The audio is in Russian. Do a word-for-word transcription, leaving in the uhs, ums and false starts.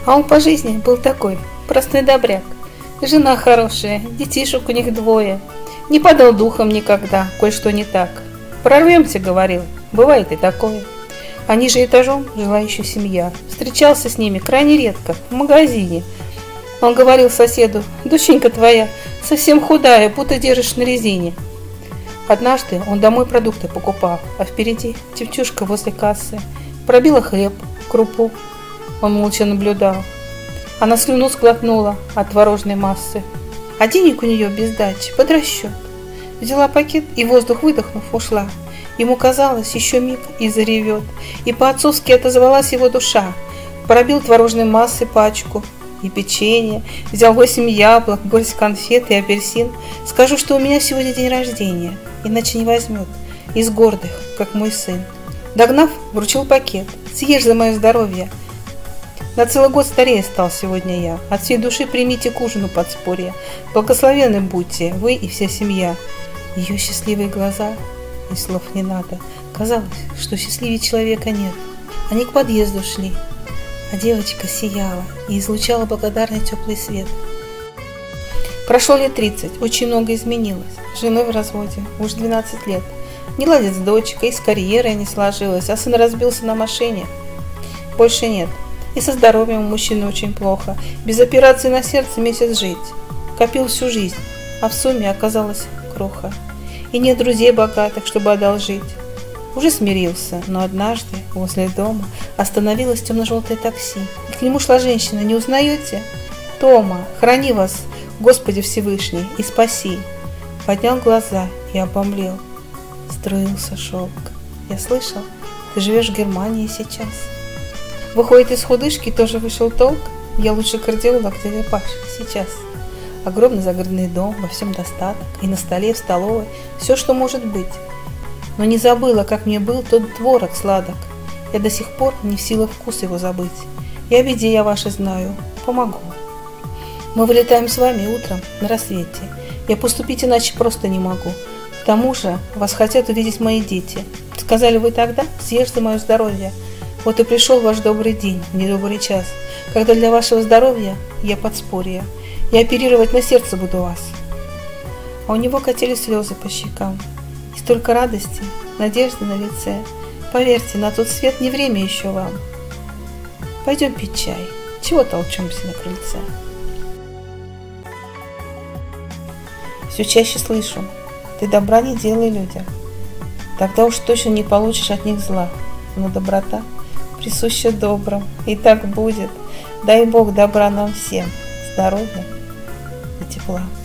А он по жизни был такой, простой добряк. Жена хорошая, детишек у них двое. Не падал духом никогда, кое-что не так. Прорвемся, говорил, бывает и такое. Они же этажом жила еще семья. Встречался с ними крайне редко, в магазине. Он говорил соседу: доченька твоя совсем худая, будто держишь на резине. Однажды он домой продукты покупал, а впереди девчушка возле кассы пробила хлеб, крупу. Он молча наблюдал. Она слюну сглотнула от творожной массы, а денег у нее без дачи, под расчет. Взяла пакет и, воздух выдохнув, ушла. Ему казалось, еще миг и заревет, и по-отцовски отозвалась его душа. Пробил творожной массой пачку и печенье, взял восемь яблок, горсть конфет и апельсин. Скажу, что у меня сегодня день рождения, иначе не возьмет, из гордых, как мой сын. Догнав, вручил пакет: съешь за мое здоровье. На целый год старее стал сегодня я. От всей души примите к ужину подспорье. Благословенны будьте вы и вся семья. Ее счастливые глаза, и слов не надо. Казалось, что счастливее человека нет. Они к подъезду шли, а девочка сияла и излучала благодарный теплый свет. Прошло лет тридцать, очень много изменилось. С женой в разводе, уж двенадцать лет. Не ладит с дочкой, и с карьерой не сложилось, а сын разбился на машине. Больше нет. И со здоровьем у мужчины очень плохо. Без операции на сердце месяц жить. Копил всю жизнь, а в сумме оказалась кроха. И нет друзей богатых, чтобы одолжить. Уже смирился, но однажды возле дома остановилось темно-желтое такси. И к нему шла женщина: не узнаете? Тома, храни вас, Господи Всевышний, и спаси. Поднял глаза и обомлел. Струился шелк. Я слышал, ты живешь в Германии сейчас. Выходит, из худышки тоже вышел толк. Я лучше кардиолог дядя Паша сейчас. Огромный загородный дом, во всем достаток, и на столе, в столовой, все, что может быть. Но не забыла, как мне был тот творог сладок. Я до сих пор не в силах вкус его забыть. И о беде я вашей знаю, помогу. Мы вылетаем с вами утром на рассвете. Я поступить иначе просто не могу. К тому же вас хотят увидеть мои дети. Сказали вы тогда: съешь за мое здоровье. Вот и пришел ваш добрый день, недобрый час, когда для вашего здоровья я подспорье. И оперировать на сердце буду вас. А у него катили слезы по щекам. И столько радости, надежды на лице. Поверьте, на тот свет не время еще вам. Пойдем пить чай. Чего толчемся на крыльце? Все чаще слышу: ты добра не делай людям. Тогда уж точно не получишь от них зла. Но доброта присуща добрым. И так будет. Дай Бог добра нам всем, здоровья и тепла.